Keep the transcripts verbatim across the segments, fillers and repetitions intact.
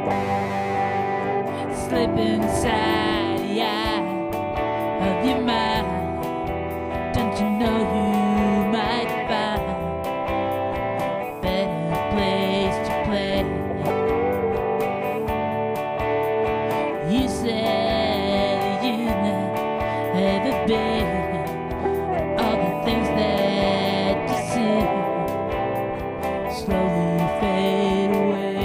slip inside the eye of your mind. Don't you know you might find a better place to play? You said you'd never been all the things that you see slowly fade away.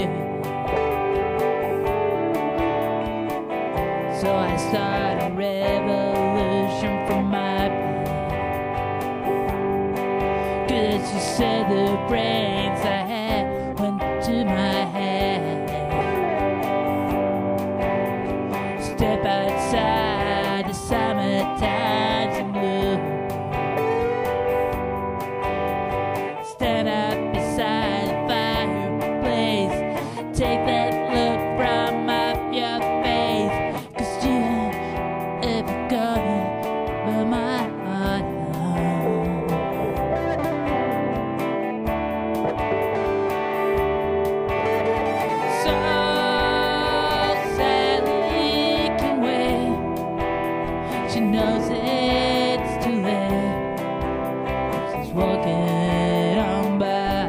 So I start a revolution from my brain, 'cause you said the brains I had went to my head. Step outside the summertime's blue, stand up beside the fireplace, take that look from up your face, 'cause you ever gonna burn my heart out. So Sally can wait, she knows it's too late, she's walking on by.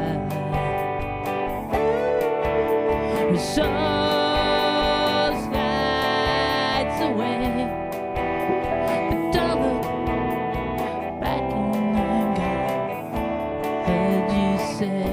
Her soul slides away, but don't look back in anger. Heard you say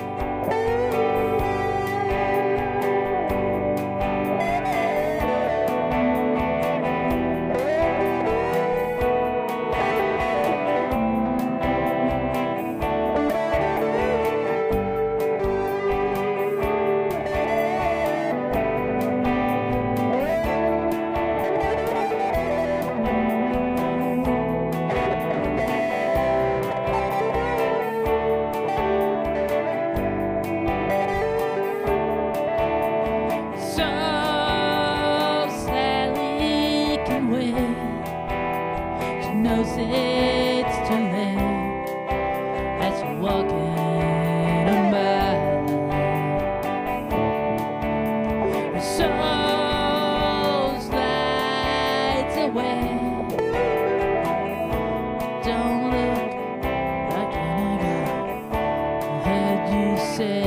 knows it's too late as you're walking on by. Her soul slides away. Don't look back in anger. I heard you say,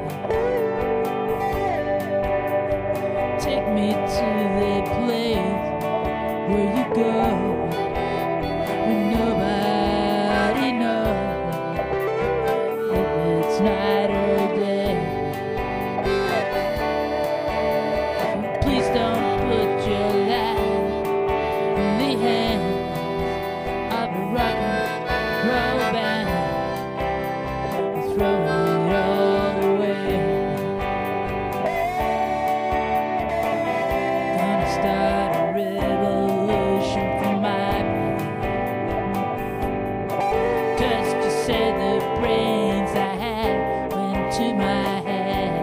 take me to the place where you go when nobody knows if it's night or day. Please don't put your life in the hands of a rock and roll band and throw it all away. Gonna start a revolution from my say the brains I had went to my head.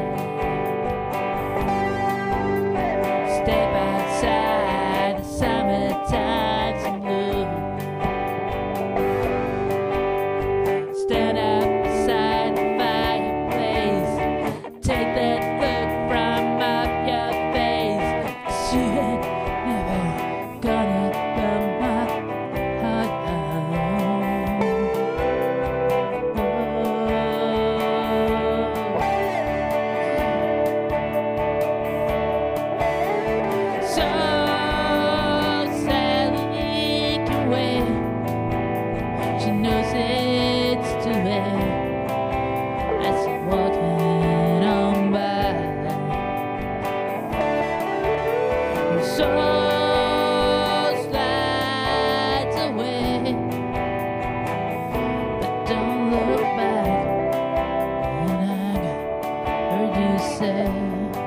Step outside the summertime's blue, stand up beside the fireplace, take that look from up your face, 'cause you ain't never gonna burn my heart out. She knows it's too late as you're walking on by. Her soul slides away, but don't look back. And I heard you say